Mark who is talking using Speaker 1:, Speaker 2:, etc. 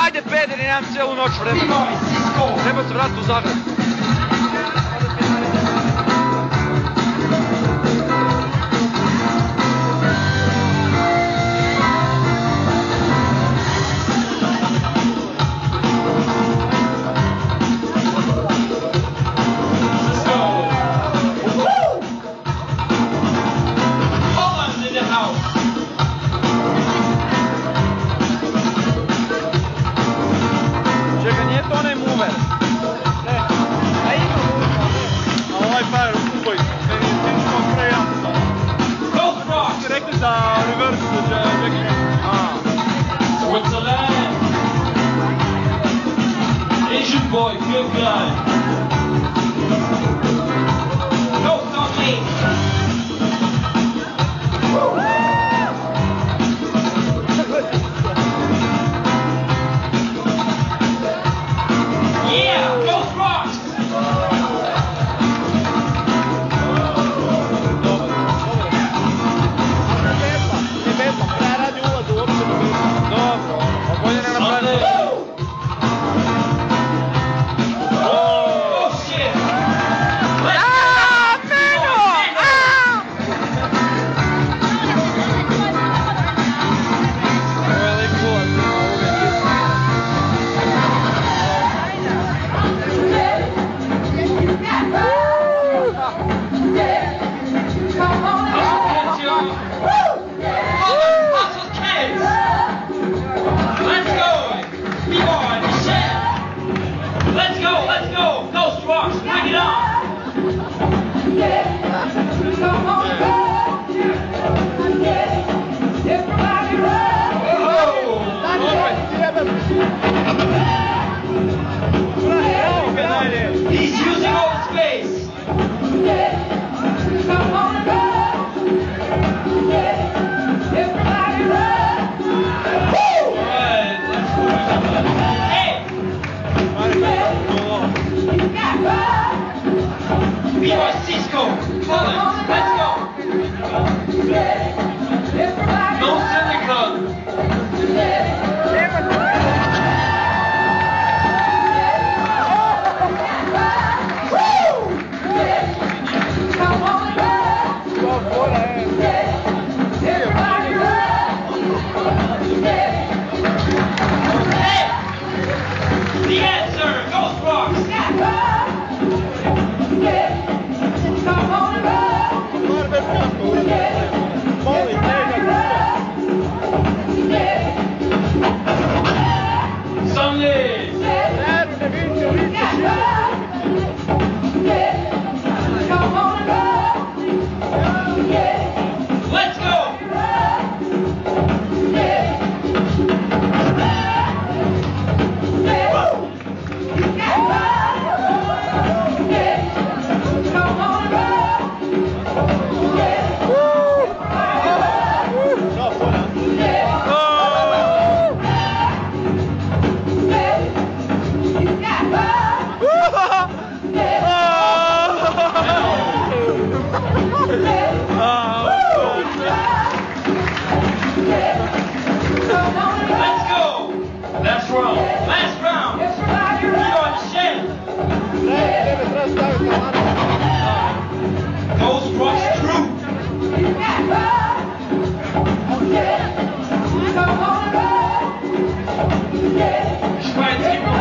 Speaker 1: Ajde, pederi, nemam cijelu noć vremena. Treba se vratiti u Zagreb.
Speaker 2: Switzerland. Asian boy, good guy. No, not me. Yeah, Ghost Rocks. He's using all the space. B-Boy Cisco, Collins, let's go. No silicon. The answer, Ghost Rocks. Sunday. Let's go. Let's go! Last round! Last round! Ghost Rocks true! Ich weiß,